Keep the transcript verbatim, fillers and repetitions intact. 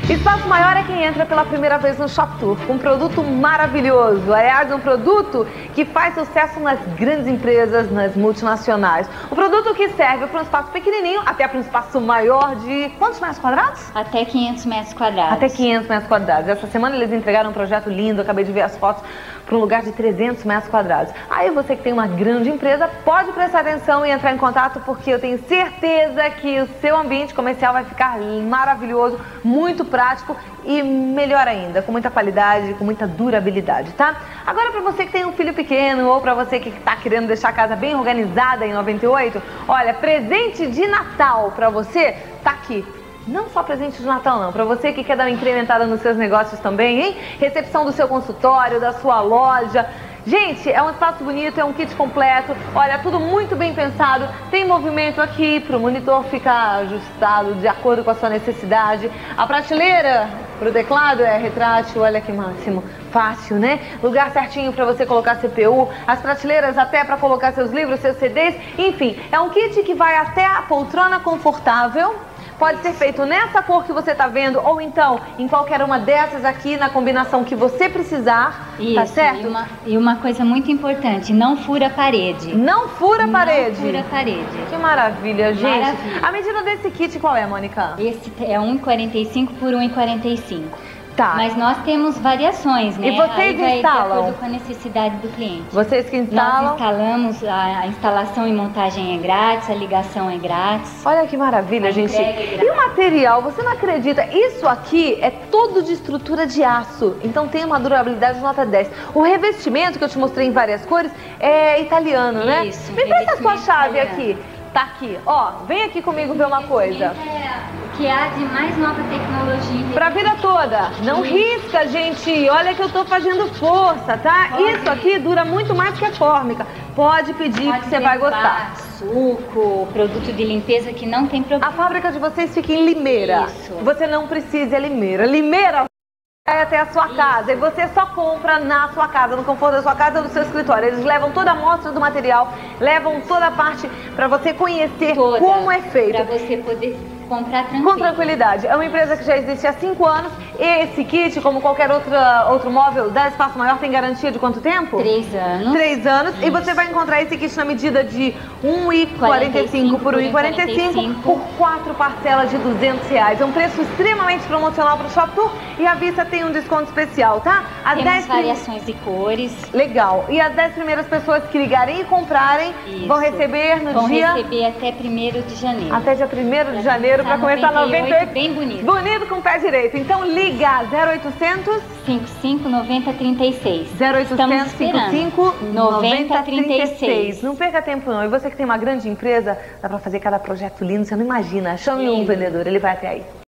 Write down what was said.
Espaço Maior é quem entra pela primeira vez no Shop Tour, com um produto maravilhoso. Aliás, um produto que faz sucesso nas grandes empresas, nas multinacionais. Um produto que serve para um espaço pequenininho, até para um espaço maior de quantos metros quadrados? Até quinhentos metros quadrados. Até quinhentos metros quadrados. Essa semana eles entregaram um projeto lindo, acabei de ver as fotos, para um lugar de trezentos metros quadrados. Aí você que tem uma grande empresa, pode prestar atenção e entrar em contato, porque eu tenho certeza que o seu ambiente comercial vai ficar maravilhoso, muito prático e melhor ainda, com muita qualidade, com muita durabilidade, tá? Agora, para você que tem um filho pequeno ou para você que está querendo deixar a casa bem organizada em noventa e oito, olha, presente de Natal para você tá aqui. Não só presente de Natal não, para você que quer dar uma incrementada nos seus negócios também, hein? Recepção do seu consultório, da sua loja. Gente, é um espaço bonito, é um kit completo, olha, tudo muito bem pensado, tem movimento aqui para o monitor ficar ajustado de acordo com a sua necessidade. A prateleira para o teclado é retrátil, olha que máximo, fácil, né? Lugar certinho para você colocar C P U, as prateleiras até para colocar seus livros, seus C Ds, enfim, é um kit que vai até a poltrona confortável. Pode ser feito nessa cor que você está vendo, ou então em qualquer uma dessas aqui, na combinação que você precisar, Isso, tá certo? E uma, e uma coisa muito importante, não fura a parede. Não fura a parede? Não fura a parede. Que maravilha, gente. Maravilha. A medida desse kit qual é, Mônica? Esse é um e quarenta e cinco por um e quarenta e cinco. Tá. Mas nós temos variações, né? E vocês Aí vai instalam? de acordo com a necessidade do cliente. Vocês que instalam? Nós instalamos, a, a instalação e montagem é grátis, a ligação é grátis. Olha que maravilha, A gente. entrega é grátis. E o material, você não acredita? Isso aqui é todo de estrutura de aço, então tem uma durabilidade nota dez. O revestimento que eu te mostrei em várias cores é italiano, né? Isso, Me presta a sua revestimento chave italiano. aqui. Tá aqui, ó, vem aqui comigo ver uma coisa. É o que há de mais nova tecnologia. Pra vida toda, não risca, gente, olha que eu tô fazendo força, tá? Pode. Isso aqui dura muito mais que a fórmica. Pode pedir Pode que você vai levar gostar. Suco, produto de limpeza que não tem A problema. fábrica de vocês fica em Limeira. Isso. Você não precisa ir a Limeira. Limeira vai até a sua casa e você só compra na sua casa, no conforto da sua casa ou do seu escritório. Eles levam toda a amostra do material, levam toda a parte para você conhecer Toda, como é feito. Para você poder comprar tranquilo. Com tranquilidade. É uma empresa que já existe há cinco anos. Esse kit, como qualquer outra, outro móvel da Espaço Maior, tem garantia de quanto tempo? Três anos. Três anos. Isso. E você vai encontrar esse kit na medida de um e quarenta e cinco por um e quarenta e cinco por quatro parcelas de duzentos reais. É um preço extremamente promocional para o Shop Tour e à vista tem um desconto especial, tá? As Temos dez variações de cores. Legal. E as dez primeiras pessoas que ligarem e comprarem Isso. vão receber no Vão dia... receber até primeiro de janeiro. Até dia primeiro de janeiro para começar noventa e oito. Bem bonito. Bonito com o pé direito. Então liga zero oitocentos cinquenta e cinco, noventa, trinta e seis. zero oitocentos, cinquenta e cinco, noventa, trinta e seis. Não perca tempo não. E você que tem uma grande empresa, dá para fazer cada projeto lindo, você não imagina. Chame um Lindo. vendedor, ele vai até aí.